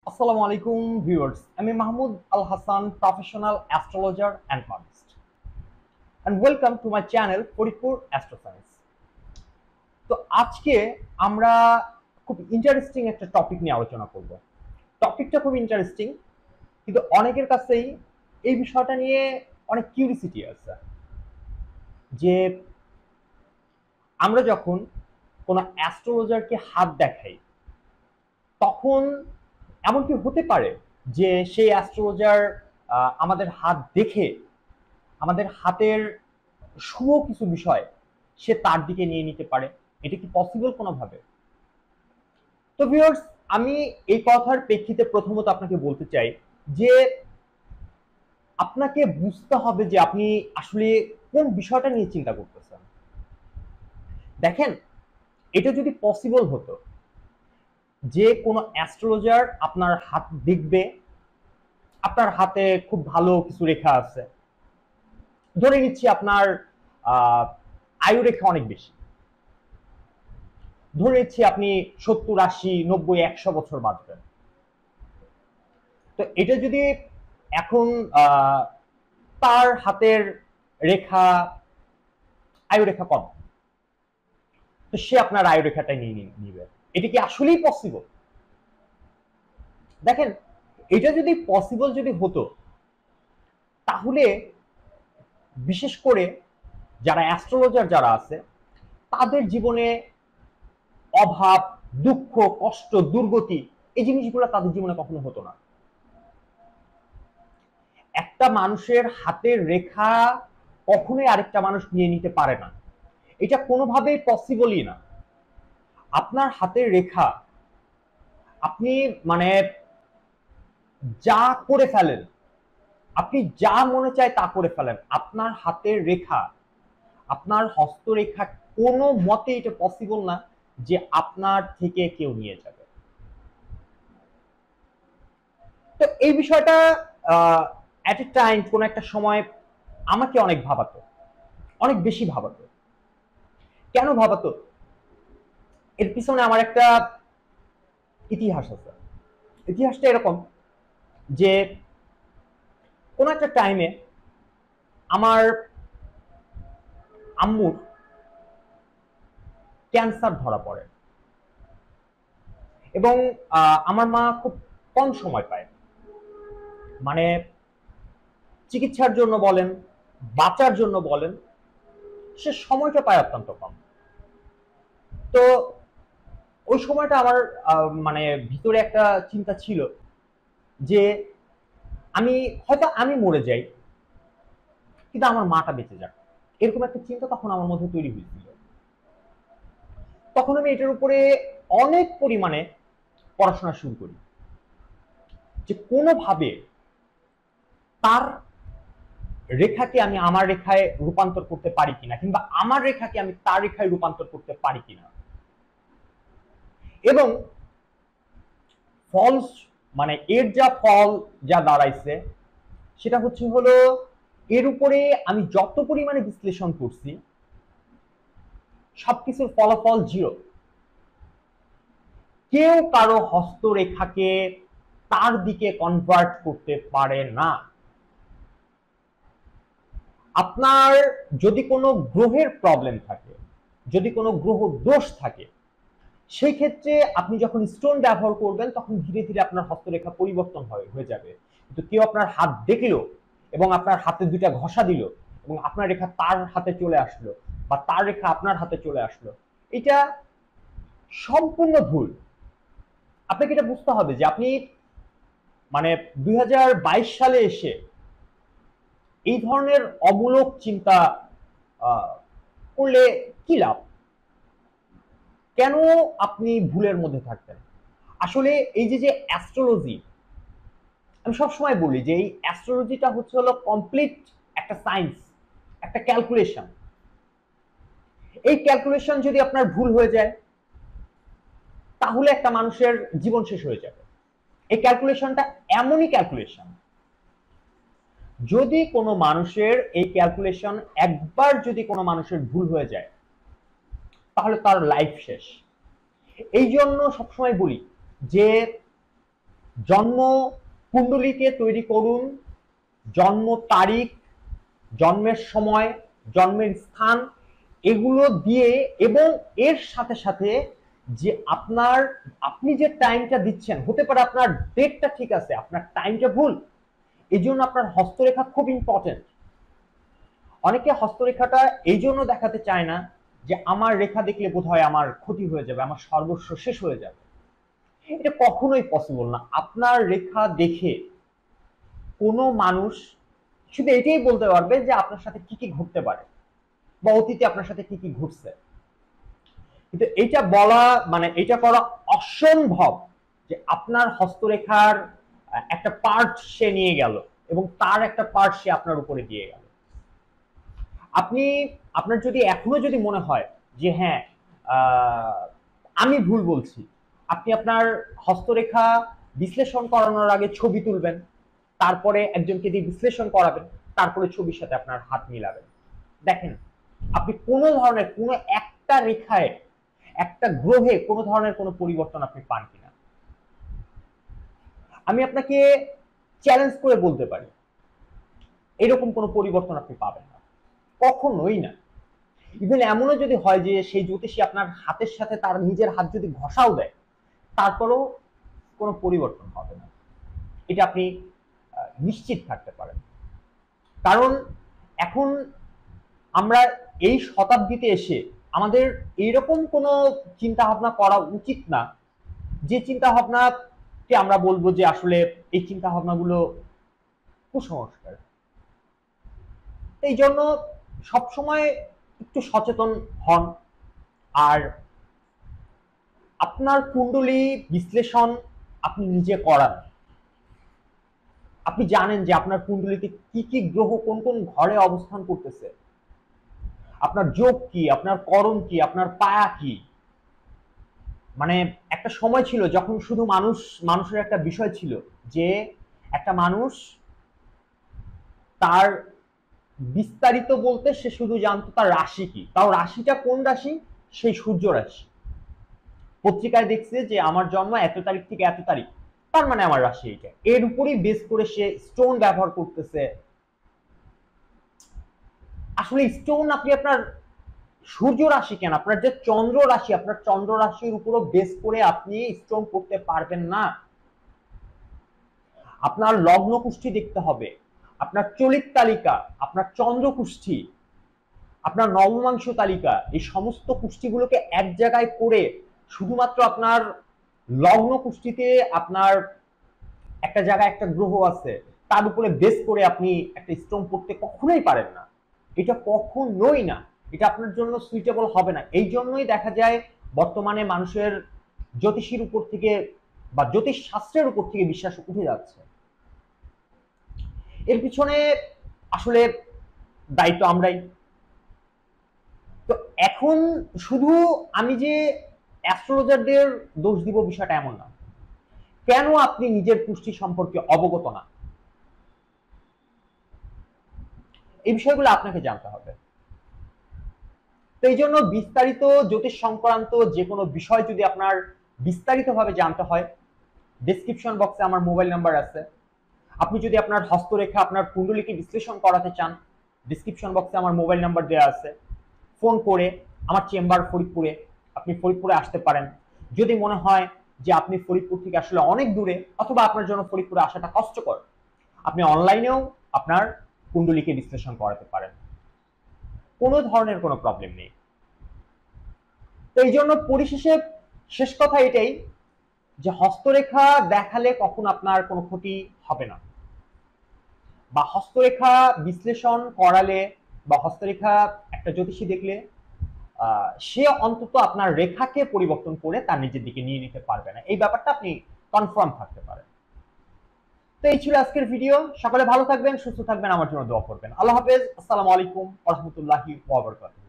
Assalamu alaikum viewers. I'm Mahamud Al Hasan, professional astrologer and palmist. And welcome to my channel Faridpur Astro-science. তো আজকে আমরা খুব interesting একটা topic নিয়ে আলোচনা করব। টপিকটা খুব ইন্টারেস্টিং, কিন্তু অনেকের কাছেই এই বিষয়টা নিয়ে অনেক কিউরিসিটি আছে যে আমরা যখন কোনো অ্যাস্ট্রোলজারকে হাত দেখাই তখন এমনকি হতে পারে যে সেই অ্যাস্ট্রোলজার আমাদের হাত দেখে আমাদের হাতের শুভ কিছু বিষয় সে তার দিকে নিয়ে নিতে পারে। এটা কি পসিবল কোনোভাবে? তো ভিউয়ার্স, আমি এই কথার প্রেক্ষিতে প্রথমত আপনাকে বলতে চাই যে আপনাকে বুঝতে হবে যে আপনি আসলে কোন বিষয়টা নিয়ে চিন্তা করতেছেন। দেখেন, এটা যদি পসিবল হতো যে কোনো অ্যাস্ট্রোলজার আপনার হাত দেখবে, আপনার হাতে খুব ভালো কিছু রেখা আছে, ধরে নিচ্ছি আপনার আয়ু রেখা অনেক বেশি, ধরে নিচ্ছি আপনি 70, 80, 90, 100 বছর বাঁচবেন। তো এটা যদি এখন তার হাতের রেখা আয়ু রেখা কম, তো সে আপনার আয়ু রেখাটাই নিয়ে নিবে। এটা কি আসলেই পসিবল? দেখেন, এটা যদি পসিবল যদি হতো তাহলে বিশেষ করে যারা অ্যাস্ট্রোলজার যারা আছে তাদের জীবনে অভাব, দুঃখ, কষ্ট, দুর্গতি এই জিনিসগুলো তাদের জীবনে কখনো হতো না। একটা মানুষের হাতের রেখা কখনোই আরেকটা মানুষ নিয়ে নিতে পারে না, এটা কোনোভাবেই পসিবলই না। আপনার হাতের রেখা আপনি মানে যা করে ফেলেন, আপনি যা মনে চায় তা করে ফেলেন, আপনার হাতের রেখা, আপনার হস্তরেখা কোনো মতে এটা পসিবল না যে আপনার থেকে কেউ নিয়ে যাবে। তো এই বিষয়টা অ্যাট এ টাইম কোন একটা সময় আমাকে অনেক ভাবাতো, অনেক বেশি ভাবাতো। কেন ভাবাতো? এর পিছনে আমার একটা ইতিহাস আছে। ইতিহাসটা এরকম যে কোন একটা টাইমে আমার আম্মুর ক্যান্সার ধরা পড়ে এবং আমার মা খুব কম সময় পায়, মানে চিকিৎসার জন্য বলেন, বাঁচার জন্য বলেন, সে সময়টা পায় অত্যন্ত কম। তো ওই সময়টা আমার মানে ভিতরে একটা চিন্তা ছিল যে আমি মরে যাই কিন্তু আমার মাটা বেঁচে যাক, এরকম একটা চিন্তা তখন আমার মধ্যে তৈরি হয়েছিল। তখন আমি এটার উপরে অনেক পরিমাণে পড়াশোনা শুরু করি যে কোনোভাবে তার রেখাকে আমি আমার রেখায় রূপান্তর করতে পারি কিনা, কিংবা আমার রেখাকে আমি তার রেখায় রূপান্তর করতে পারি কিনা। এবং ফলস মানে এর যা ফল যা দাঁড়াইছে সেটা হলো এর উপরে আমি যত পরিমাণে বিশ্লেষণ করছি সবকিছুর ফলাফল 0। কেউ কারো হস্তরেখাকে তার দিকে কনভার্ট করতে পারে না। আপনার যদি কোনো গ্রহের প্রবলেম থাকে, যদি কোনো গ্রহ দোষ থাকে, সেই ক্ষেত্রে আপনি যখন স্টোন ব্যবহার করবেন তখন ধীরে ধীরে আপনার হস্তরেখা পরিবর্তন হয়ে যাবে। কিন্তু কেউ আপনার হাত দেখলো এবং আপনার হাতে দুইটা ঘষা দিল এবং আপনার রেখা তার হাতে চলে আসলো বা তার রেখা আপনার হাতে চলে আসলো, এটা সম্পূর্ণ ভুল। আপনাকে এটা বুঝতে হবে যে আপনি মানে 2022 সালে এসে এই ধরনের অমূলক চিন্তা করলে কি লাভ? কেন আপনি ভুলের মধ্যে থাকবেন? আসলে এই যে অ্যাস্ট্রোলজি, আমি সবসময় বলি যে এই অ্যাস্ট্রোলজিটা হলো কমপ্লিট একটা সায়েন্স, একটা ক্যালকুলেশন। এই ক্যালকুলেশন যদি আপনার ভুল হয়ে যায় তাহলে একটা মানুষের জীবন শেষ হয়ে যাবে। এই ক্যালকুলেশনটা এমনই ক্যালকুলেশন, যদি কোনো মানুষের এই ক্যালকুলেশন একবার যদি কোনো মানুষের ভুল হয়ে যায় তাহলে তার লাইফ শেষ। এই জন্য সবসময় বলি যে জন্ম কুণ্ডলীকে তৈরি করুন, জন্ম তারিখ, জন্মের সময়, জন্মের স্থান এগুলো দিয়ে, এবং এর সাথে সাথে যে আপনি যে টাইমটা দিচ্ছেন, হতে পারে আপনার ডেটটা ঠিক আছে, আপনার টাইমটা ভুল, এই জন্য আপনার হস্তরেখা খুব ইম্পর্টেন্ট। অনেকে হস্তরেখাটা এই জন্য দেখাতে চায় না যে আমার রেখা দেখলে বোধহয় আমার ক্ষতি হয়ে যাবে, আমার সর্বস্ব শেষ হয়ে যাবে। এটা কখনোই পসিবল না। আপনার রেখা দেখে কোনো মানুষ শুধু এটাই বলতে পারবে যে আপনার সাথে কি কি ঘটতে পারে বা অতীতে আপনার সাথে কি কি ঘটছে, কিন্তু এটা বলা মানে এটা করা অসম্ভব যে আপনার হস্তরেখার একটা পার্ট সে নিয়ে গেল এবং তার একটা পার্ট সে আপনার উপরে দিয়ে গেল। আপনার যদি এখনো যদি মনে হয় যে হ্যাঁ আমি ভুল বলছি, আপনি আপনার হস্তরেখা বিশ্লেষণ করানোর আগে ছবি তুলবেন, তারপরে একজনকে দিয়ে বিশ্লেষণ করাবেন, তারপরে ছবির সাথে আপনার হাত মিলাবেন। দেখেন আপনি কোনো ধরনের কোনো একটা রেখায়, একটা গ্রহে কোনো ধরনের কোনো পরিবর্তন আপনি পান কিনা। আমি আপনাকে চ্যালেঞ্জ করে বলতে পারি এরকম কোনো পরিবর্তন আপনি পাবেন না, কখনোই না। ইভেন এমনও যদি হয় যে সেই জ্যোতিষী আপনার হাতের সাথে তার নিজের হাত যদি ঘষাও দেয়, তারপরেও কোনো পরিবর্তন হবে না, এটা আপনি নিশ্চিত থাকতে পারেন। কারণ এখন আমরা এই শতাব্দীতে এসে আমাদের এইরকম কোনো চিন্তা ভাবনা করা উচিত না যে চিন্তা ভাবনাকে আমরা বলবো যে আসলে এই চিন্তা ভাবনাগুলো কুসংস্কার। এই জন্য সবসময় একটু সচেতন হন। আর আপনার কুণ্ডলী বিশ্লেষণ আপনি নিজে করান। আপনি জানেন যে আপনার কুণ্ডলীতে কি কি গ্রহ কোন কোন ঘরে অবস্থান করতেছে, আপনার যোগ কি, আপনার করণ কি, আপনার পায়া কি। মানে একটা সময় ছিল যখন শুধু মানুষের একটা বিষয় ছিল যে একটা মানুষ তার বিস্তারিত বলতে সে শুধু জানতো তার রাশি কি, তাও রাশিটা কোন রাশি, সেই সূর্য রাশি। পত্রিকায় দেখছে যে আমার জন্ম এত তারিখ থেকে এত তারিখ, তার মানে আমার রাশি এটা, এর উপরেই বেস করে সে স্টোন ব্যবহার করতেছে। আসলে স্টোন আপনি আপনার সূর্য রাশি কেন, আপনার যে চন্দ্র রাশি, আপনার চন্দ্র রাশির উপরও বেস করে আপনি স্টোন করতে পারবেন না। আপনার লগ্ন কুষ্ঠি দেখতে হবে, আপনার চলিত তালিকা, আপনার চন্দ্র কুষ্ঠি, আপনার নবমাংশ তালিকা, এই সমস্ত কুষ্ঠিগুলোকে এক জায়গায় করে শুধুমাত্র আপনার লগ্ন কুষ্ঠিতে আপনার একটা জায়গায় একটা গ্রহ আছে তার উপরে বেস করে আপনি একটা স্টোন করতে কখনোই পারেন না। এটা কখনোই না, এটা আপনার জন্য সুইটেবল হবে না। এই জন্যই দেখা যায় বর্তমানে মানুষের জ্যোতিষীর উপর থেকে বা জ্যোতিষ শাস্ত্রের উপর থেকে বিশ্বাস উঠে যাচ্ছে। এর পিছনে আসলে দায়িত্ব আমরাই। তো এখন শুধু আমি যে অ্যাস্ট্রোলজারদের দোষ দিব বিষয়টা এমন না। কেন আপনি নিজের পুষ্টি সম্পর্কে অবগত না, এই বিষয়গুলো আপনাকে জানতে হবে। তো এই জন্য বিস্তারিত জ্যোতিষ সংক্রান্ত যে কোনো বিষয় যদি আপনার বিস্তারিতভাবে জানতে হয়, ডেসক্রিপশন বক্সে আমার মোবাইল নাম্বার আছে। আপনি যদি আপনার হস্তরেখা, আপনার কুণ্ডলীকে বিশ্লেষণ করাতে চান, ডেসক্রিপশন বক্সে আমার মোবাইল নাম্বার দেওয়া আছে। ফোন করে, আমার চেম্বার ফরিদপুরে, আপনি ফরিদপুরে আসতে পারেন। যদি মনে হয় যে আপনি ফরিদপুর থেকে আসলে অনেক দূরে অথবা আপনার জন্য ফরিদপুরে আসাটা কষ্টকর, আপনি অনলাইনেও আপনার কুণ্ডলীকে বিশ্লেষণ করাতে পারেন, কোনো ধরনের কোনো প্রবলেম নেই। তো এই জন্য পরিশেষে শেষ কথা এটাই যে হস্তরেখা দেখালে কখন আপনার কোনো ক্ষতি হবে না, বা হস্তরেখা বিশ্লেষণ করালে বা হস্তরেখা একটা জ্যোতিষী দেখলে সে অন্তত আপনার রেখাকে পরিবর্তন করে তার নিজের দিকে নিয়ে নিতে পারবে না, এই ব্যাপারটা আপনি কনফার্ম থাকতে পারেন। তো এই ছিল আজকের ভিডিও। সকলে ভালো থাকবেন, সুস্থ থাকবেন, আমার জন্য দোয়া করবেন। আল্লাহ হাফেজ। আসসালামু আলাইকুম ওয়া রাহমাতুল্লাহি ওয়া বারাকাতুহু।